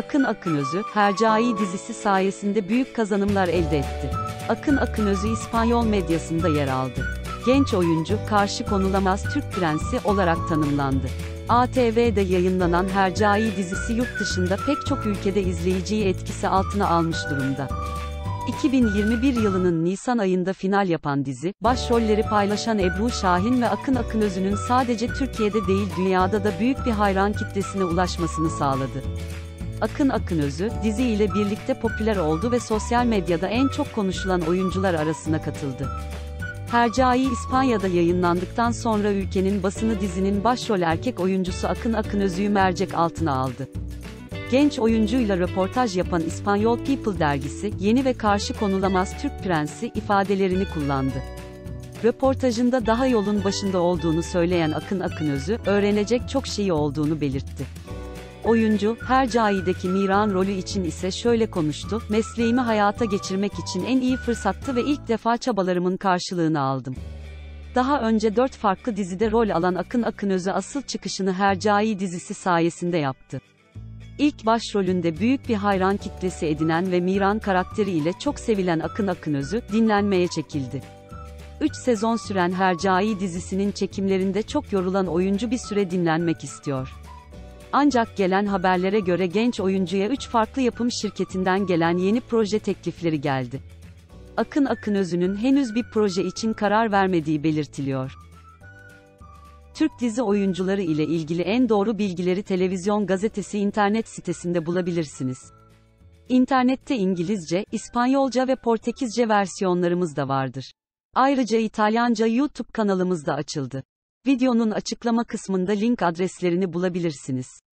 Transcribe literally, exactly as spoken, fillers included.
Akın Akınözü, Hercai dizisi sayesinde büyük kazanımlar elde etti. Akın Akınözü İspanyol medyasında yer aldı. Genç oyuncu, karşı konulamaz Türk prensi olarak tanımlandı. A T V'de yayınlanan Hercai dizisi yurt dışında pek çok ülkede izleyiciyi etkisi altına almış durumda. iki bin yirmi bir yılının Nisan ayında final yapan dizi, başrolleri paylaşan Ebru Şahin ve Akın Akınözü'nün sadece Türkiye'de değil dünyada da büyük bir hayran kitlesine ulaşmasını sağladı. Akın Akınözü, dizi ile birlikte popüler oldu ve sosyal medyada en çok konuşulan oyuncular arasına katıldı. Hercai İspanya'da yayınlandıktan sonra ülkenin basını dizinin başrol erkek oyuncusu Akın Akınözü'yü mercek altına aldı. Genç oyuncuyla röportaj yapan İspanyol People dergisi, yeni ve karşı konulamaz Türk prensi ifadelerini kullandı. Röportajında daha yolun başında olduğunu söyleyen Akın Akınözü, öğrenecek çok şeyi olduğunu belirtti. Oyuncu, Hercai'deki Miran rolü için ise şöyle konuştu: "Mesleğimi hayata geçirmek için en iyi fırsattı ve ilk defa çabalarımın karşılığını aldım." Daha önce dört farklı dizide rol alan Akın Akınözü asıl çıkışını Hercai dizisi sayesinde yaptı. İlk başrolünde büyük bir hayran kitlesi edinen ve Miran karakteriyle çok sevilen Akın Akınözü, dinlenmeye çekildi. üç sezon süren Hercai dizisinin çekimlerinde çok yorulan oyuncu bir süre dinlenmek istiyor. Ancak gelen haberlere göre genç oyuncuya üç farklı yapım şirketinden gelen yeni proje teklifleri geldi. Akın Akınözü'nün henüz bir proje için karar vermediği belirtiliyor. Türk dizi oyuncuları ile ilgili en doğru bilgileri Televizyon Gazetesi internet sitesinde bulabilirsiniz. İnternette İngilizce, İspanyolca ve Portekizce versiyonlarımız da vardır. Ayrıca İtalyanca YouTube kanalımız da açıldı. Videonun açıklama kısmında link adreslerini bulabilirsiniz.